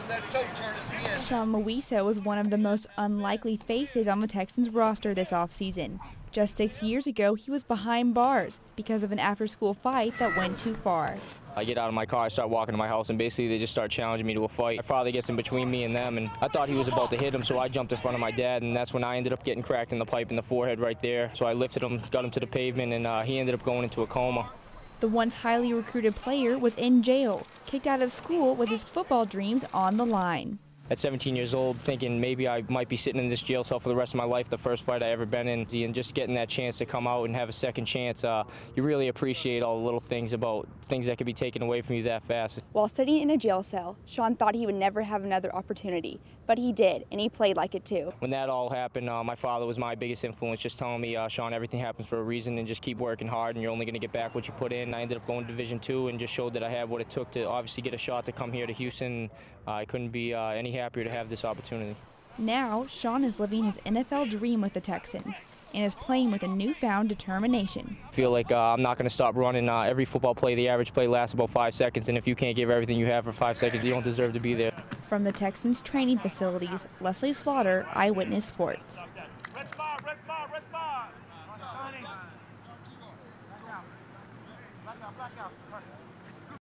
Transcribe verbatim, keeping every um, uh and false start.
Sean Louisa was one of the most unlikely faces on the Texans roster this offseason. Just six years ago, he was behind bars because of an after-school fight that went too far. I get out of my car, I start walking to my house, and basically they just start challenging me to a fight. My father gets in between me and them, and I thought he was about to hit him, so I jumped in front of my dad, and that's when I ended up getting cracked in the pipe in the forehead right there. So I lifted him, got him to the pavement, and uh, he ended up going into a coma. The once highly recruited player was in jail, kicked out of school with his football dreams on the line. At seventeen years old, thinking maybe I might be sitting in this jail cell for the rest of my life, the first fight I ever been in, and just getting that chance to come out and have a second chance, uh, you really appreciate all the little things about things that could be taken away from you that fast. While sitting in a jail cell, Sean thought he would never have another opportunity, but he did, and he played like it too. When that all happened, uh, my father was my biggest influence, just telling me, uh, Sean, everything happens for a reason, and just keep working hard, and you're only going to get back what you put in. I ended up going to Division two and just showed that I had what it took to obviously get a shot to come here to Houston. Uh, I couldn't be uh, any happier to have this opportunity. Now, Sean is living his N F L dream with the Texans and is playing with a newfound determination. I feel like uh, I'm not going to stop running. Uh, every football play, the average play lasts about five seconds, and if you can't give everything you have for five seconds, you don't deserve to be there. From the Texans training facilities, Leslie Slaughter, Eyewitness Sports. Red spot, red spot, red spot. Black out, black out.